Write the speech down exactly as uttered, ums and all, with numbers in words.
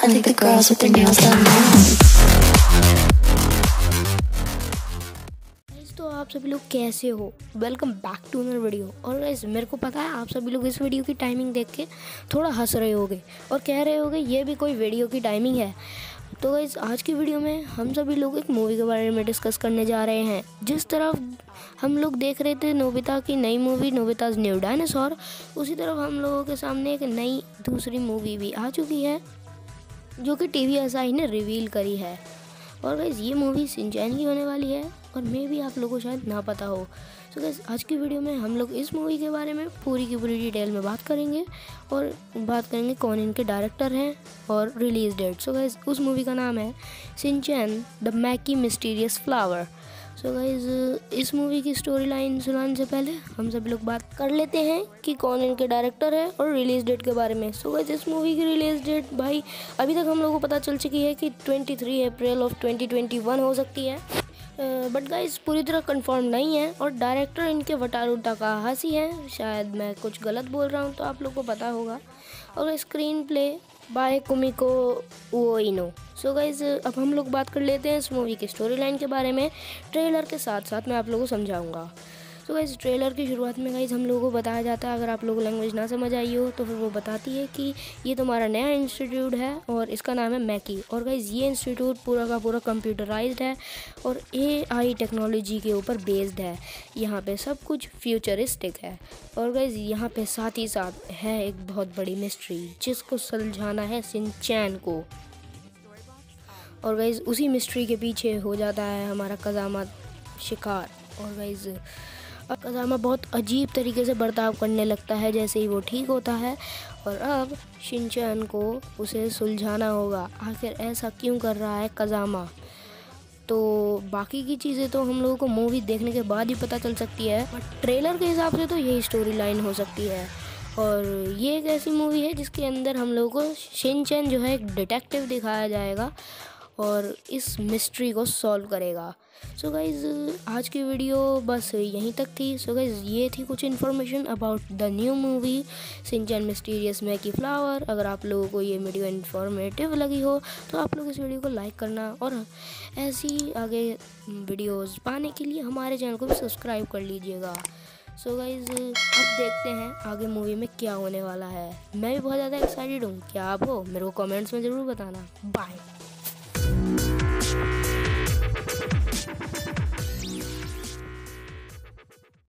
I think the girls with their nails done now. तो आप सभी लोग कैसे हो? Welcome back to another video. और गाइस मेरे को पता है आप सभी लोग इस वीडियो की टाइमिंग देख के थोड़ा हंस रहे होगे और कह रहे होगे ये भी कोई वीडियो की टाइमिंग है। तो गाइस आज की वीडियो में हम सभी लोग एक मूवी के बारे में डिस्कस करने जा रहे हैं। जिस तरफ हम लोग देख रहे थे नोबिता की नई मूवी नोबिताज न्यू डायनासोर, उसी तरफ हम लोगों के सामने एक नई दूसरी मूवी भी आ चुकी है जो कि टीवी असाई ने रिवील करी है। और गाइस ये मूवी शिनचैन की होने वाली है और मे भी आप लोगों को शायद ना पता हो। सो गाइस आज की वीडियो में हम लोग इस मूवी के बारे में पूरी की पूरी डिटेल में बात करेंगे और बात करेंगे कौन इनके डायरेक्टर हैं और रिलीज़ डेट। सो गाइस उस मूवी का नाम है Shinchan the Maki mysterious flower. So guys इस मूवी की स्टोरी लाइन सुनाने से पहले हम सभी लोग बात कर लेते हैं कि कौन इनके डायरेक्टर है और रिलीज़ डेट के बारे में। सो गाइस इस मूवी की रिलीज़ डेट भाई अभी तक हम लोगों को पता चल चुकी है कि तेईस April of twenty twenty one हो सकती है, बट गाइस पूरी तरह कंफर्म नहीं है। और डायरेक्टर इनके वटारू ताकाहाशी है, शायद मैं कुछ गलत बोल रहा हूँ तो आप लोग को पता होगा। और screen play by Kumiko Uoino. So guys अब हम लोग बात कर लेते हैं इस मूवी की स्टोरी लाइन के बारे में। ट्रेलर के साथ साथ मैं आप लोगों को समझाऊंगा। सो गाइज ट्रेलर की शुरुआत में गाइज हम लोगों को बताया जाता है, अगर आप लोगों को लैंग्वेज ना समझ आई हो तो फिर वो बताती है कि ये तुम्हारा नया इंस्टीट्यूट है और इसका नाम है मैकी। और गाइज ये इंस्टीट्यूट पूरा का पूरा कंप्यूटराइज्ड है और एआई टेक्नोलॉजी के ऊपर बेस्ड है। यहाँ पे सब कुछ फ्यूचरिस्टिक है। और गाइज यहाँ पे साथ ही साथ है एक बहुत बड़ी मिस्ट्री जिसको सुलझाना है शिनचैन को। और गाइज उसी मिस्ट्री के पीछे हो जाता है हमारा कज़ामा शिकार। और गाइज कज़ामा बहुत अजीब तरीके से बर्ताव करने लगता है जैसे ही वो ठीक होता है। और अब शिनचैन को उसे सुलझाना होगा, आखिर ऐसा क्यों कर रहा है कज़ामा। तो बाकी की चीज़ें तो हम लोगों को मूवी देखने के बाद ही पता चल सकती है, बट ट्रेलर के हिसाब से तो यही स्टोरी लाइन हो सकती है। और ये एक ऐसी मूवी है जिसके अंदर हम लोगों को शिनचैन जो है एक डिटेक्टिव दिखाया जाएगा और इस मिस्ट्री को सॉल्व करेगा। सो गाइज़ आज की वीडियो बस यहीं तक थी। सो गाइज़ ये थी कुछ information about the new movie Shinchan mysterious Maki flower. अगर आप लोगों को ये वीडियो इन्फॉर्मेटिव लगी हो तो आप लोग इस वीडियो को लाइक करना और ऐसी आगे वीडियोस पाने के लिए हमारे चैनल को भी सब्सक्राइब कर लीजिएगा। सो गाइज़ अब देखते हैं आगे मूवी में क्या होने वाला है। मैं भी बहुत ज़्यादा एक्साइटेड हूँ, क्या आप हो? मेरे को कमेंट्स में ज़रूर बताना। बाय।